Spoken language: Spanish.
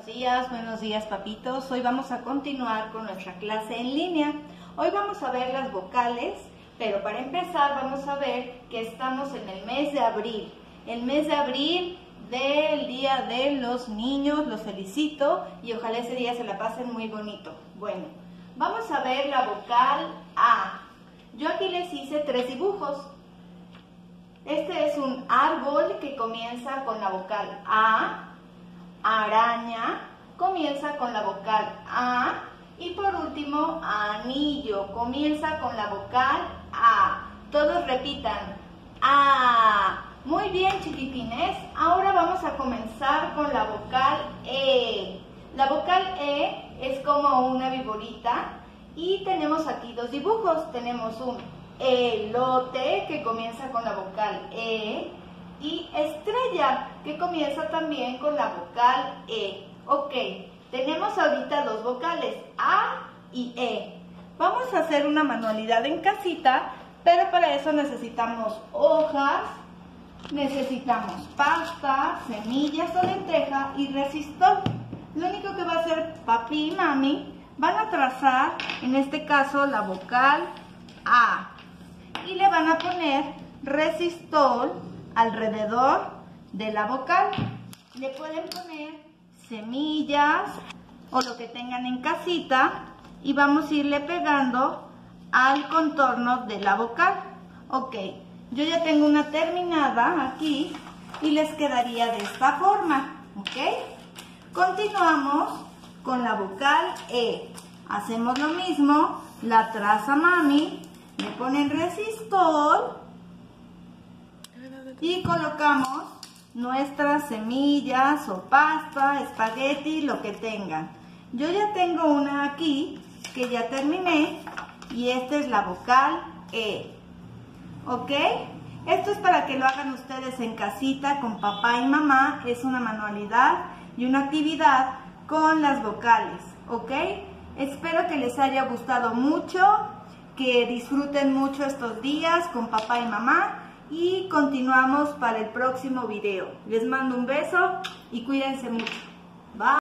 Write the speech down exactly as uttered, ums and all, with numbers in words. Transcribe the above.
días, buenos días papitos. Hoy vamos a continuar con nuestra clase en línea. Hoy vamos a ver las vocales, pero para empezar vamos a ver que estamos en el mes de abril. El mes de abril del Día de los Niños, los felicito y ojalá ese día se la pasen muy bonito. Bueno, vamos a ver la vocal A. Yo aquí les hice tres dibujos. Este es un árbol que comienza con la vocal A. Araña comienza con la vocal A. Y por último, anillo comienza con la vocal A. Todos repitan A. Muy bien, chiquitines. Ahora vamos a comenzar con la vocal E. La vocal E es como una viborita y tenemos aquí dos dibujos. Tenemos un elote que comienza con la vocal E y estrella que comienza también con la vocal E. Ok, tenemos ahorita dos vocales A y E. Vamos a hacer una manualidad en casita, pero para eso necesitamos hojas, necesitamos pasta, semillas o lenteja y resistor. Lo único que va a hacer papi y mami van a trazar, en este caso, la vocal A y le van a poner resistor alrededor de la vocal. Le pueden poner semillas o lo que tengan en casita y vamos a irle pegando al contorno de la vocal. Ok, yo ya tengo una terminada aquí y les quedaría de esta forma. Ok, continuamos con la vocal E. Hacemos lo mismo, la traza mami, le ponen resistor y colocamos nuestras semillas o pasta, espagueti, lo que tengan. Yo ya tengo una aquí que ya terminé y esta es la vocal E. ¿Ok? Esto es para que lo hagan ustedes en casita con papá y mamá. Es una manualidad y una actividad con las vocales. ¿Ok? Espero que les haya gustado mucho, que disfruten mucho estos días con papá y mamá. Y continuamos para el próximo video. Les mando un beso y cuídense mucho. Bye.